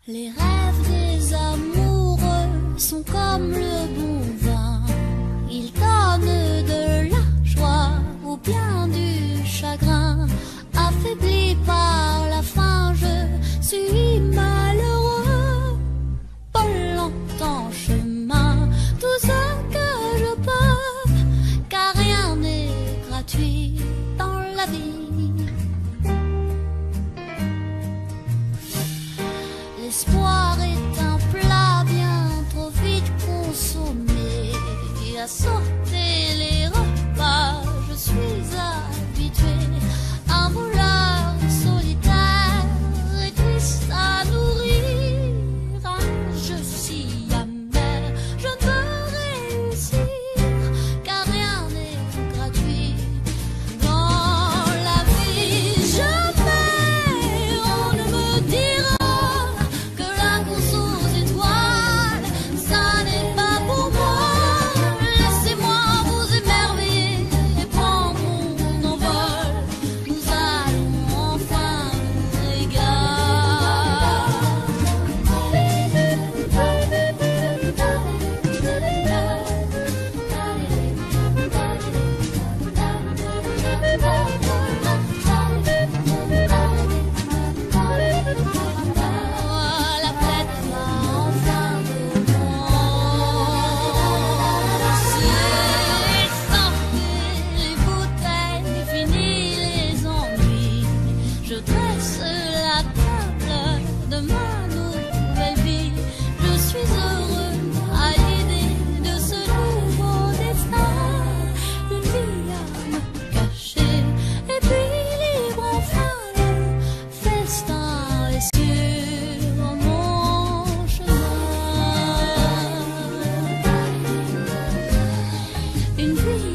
Les rêves des amoureux sont comme le bon vin. Ils donnent de la joie ou bien du chagrin. Affaibli par la faim, je suis malheureux. Pas longtemps chemin, tout ce que je peux, car rien n'est gratuit dans la vie. L'espoir est un plat bien trop vite consommé. À sauter les repas, je suis habituée. Un voleur solitaire et triste à nourrir. Un jeu si amer, je ne peux réussir, car rien n'est gratuit dans la vie. Jamais on ne me dira une vie